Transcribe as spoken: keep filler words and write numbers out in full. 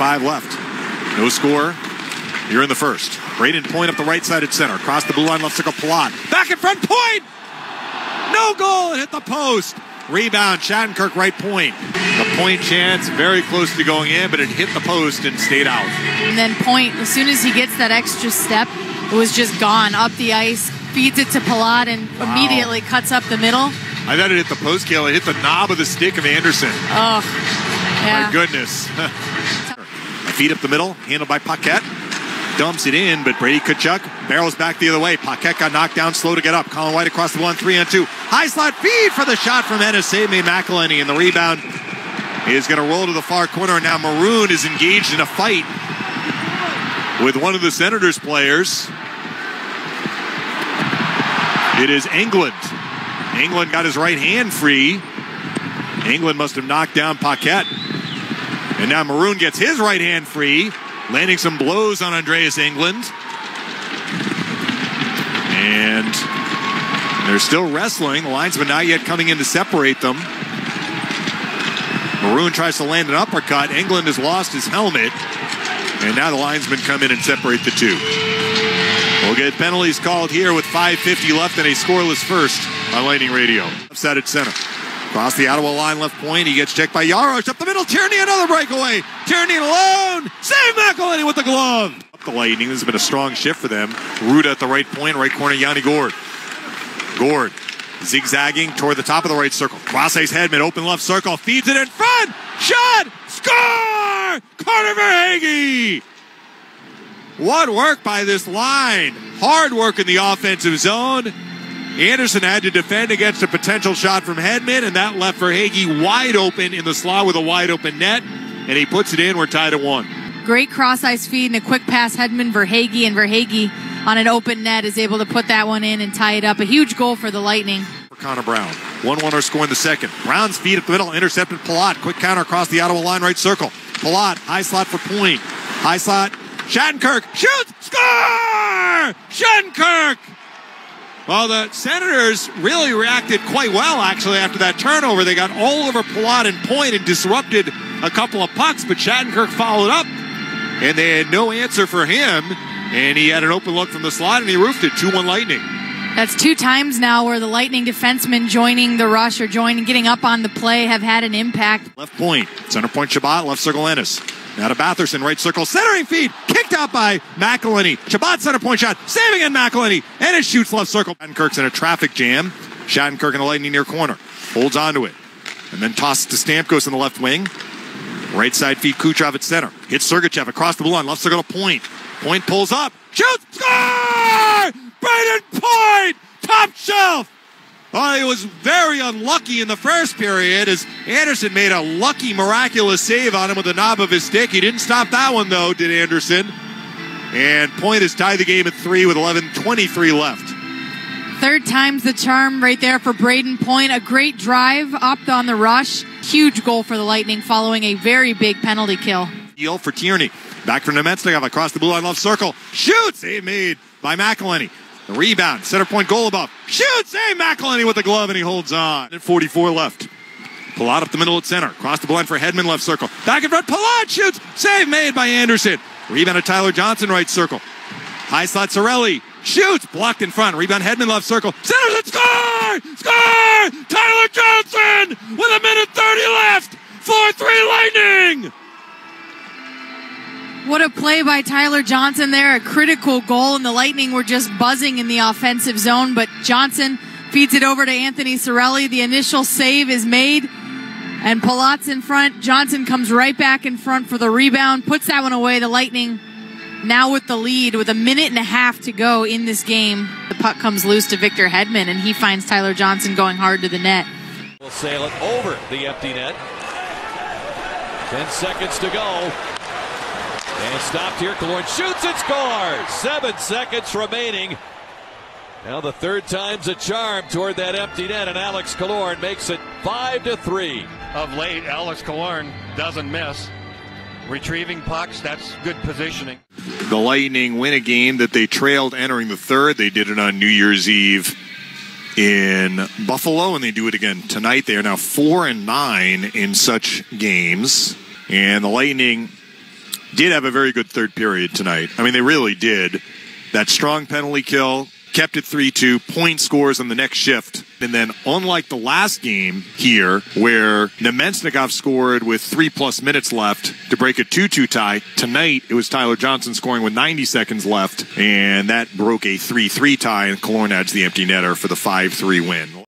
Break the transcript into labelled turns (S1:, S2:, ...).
S1: five left. No score. You're in the first. Braden Point up the right side at center. Across the blue line, left circle, Palat. Back in front, Point! No goal, it hit the post. Rebound, Shattenkirk, right point. The point chance, very close to going in, but it hit the post and stayed out.
S2: And then Point, as soon as he gets that extra step, it was just gone. Up the ice, feeds it to Palat, and wow. immediately cuts up the middle.
S1: I thought it hit the post, Kale. It hit the knob of the stick of Anderson.
S2: Oh, yeah.
S1: My goodness. Feet up the middle, handled by Paquette. Dumps it in, but Brady Tkachuk barrels back the other way. Paquette got knocked down, slow to get up. Colin White across the one, three on two. High slot feed for the shot from Ennis. Save made McElhinney, and the rebound is going to roll to the far corner. Now Maroon is engaged in a fight with one of the Senators players. It is England. England got his right hand free. England must have knocked down Paquette. And now Maroon gets his right hand free, landing some blows on Andreas England. And they're still wrestling. The linesman not yet coming in to separate them. Maroon tries to land an uppercut. England has lost his helmet. And now the linesmen come in and separate the two. We'll get penalties called here with five fifty left and a scoreless first on Lightning Radio. Left side at center. Across the Ottawa line, left point. He gets checked by Yarosh. Up the middle, Tierney, another breakaway. Tierney alone. Save McElhinney with the glove. Up the Lightning. This has been a strong shift for them. Ruda at the right point, right corner, Yanni Gourde. Gourde zigzagging toward the top of the right circle. Cross ice Hedman, open left circle. Feeds it in front. Shot. Score! Carter Verhaeghe. What work by this line. Hard work in the offensive zone. Anderson had to defend against a potential shot from Hedman, and that left Verhaeghe wide open in the slot with a wide open net, and he puts it in. We're tied at one.
S2: Great cross-ice feed and a quick pass. Hedman, Verhaeghe, and Verhaeghe on an open net is able to put that one in and tie it up. A huge goal for the Lightning.
S1: For Connor Brown. one one are scoring the second. Brown's feed up the middle, intercepted Palat. Quick counter across the Ottawa line, right circle. Palat, high slot for Point. High slot, Shattenkirk, shoots, score! Shattenkirk! Well, the Senators really reacted quite well, actually, after that turnover. They got all over Palat and Point and disrupted a couple of pucks, but Shattenkirk followed up, and they had no answer for him, and he had an open look from the slot, and he roofed it. two one Lightning.
S2: That's two times now where the Lightning defensemen joining the rush or joining, getting up on the play have had an impact.
S1: Left point, center point Chabot, left circle Ennis. Now to Batherson, right circle, centering feed, kicked out by McElhinney. Chabot center point shot, saving in McElhinney. Ennis shoots left circle. Shattenkirk's in a traffic jam. Shattenkirk in the Lightning near corner. Holds onto it. And then tosses to Stamkos in the left wing. Right side feed Kucherov at center. Hits Sergachev across the blue line, left circle to Point. Point pulls up, shoots, score! Braden Point, top shelf. Oh, he was very unlucky in the first period as Anderson made a lucky, miraculous save on him with the knob of his stick. He didn't stop that one, though, did Anderson. And Point has tied the game at three with eleven twenty-three left.
S2: Third time's the charm right there for Braden Point. A great drive up on the rush. Huge goal for the Lightning following a very big penalty kill.
S1: Deal for Tierney. Back from Nemetsnikov across the blue line, left circle. Shoots! Save made by McElhinney. The rebound, center point goal above. Shoots! Hey, McElhinney with the glove, and he holds on. At forty-four left. Palat up the middle at center. Across the line for Hedman, left circle. Back in front, Palat shoots! Save made by Anderson. Rebound to Tyler Johnson, right circle. High slot, Cirelli. Shoots! Blocked in front. Rebound, Hedman, left circle. Centers and score! Score! Tyler Johnson with a minute thirty left. four three Lightning!
S2: What a play by Tyler Johnson there. A critical goal, and the Lightning were just buzzing in the offensive zone, but Johnson feeds it over to Anthony Cirelli. The initial save is made, and Palat's in front. Johnson comes right back in front for the rebound, puts that one away. The Lightning now with the lead with a minute and a half to go in this game. The puck comes loose to Victor Hedman, and he finds Tyler Johnson going hard to the net.
S3: We'll sail it over the empty net. Ten seconds to go. And stopped here. Killorn shoots and scores. Seven seconds remaining. Now the third time's a charm toward that empty net, and Alex Killorn makes it five to three.
S4: Of late, Alex Killorn doesn't miss. Retrieving pucks, that's good positioning.
S1: The Lightning win a game that they trailed entering the third. They did it on New Year's Eve in Buffalo, and they do it again tonight. They are now four and nine in such games, and the Lightning did have a very good third period tonight. I mean, they really did. That strong penalty kill, kept it three two, point scores on the next shift. And then unlike the last game here, where Nemesnikov scored with three-plus minutes left to break a two two tie, tonight it was Tyler Johnson scoring with ninety seconds left, and that broke a three three tie, and Killorn adds the empty netter for the five three win.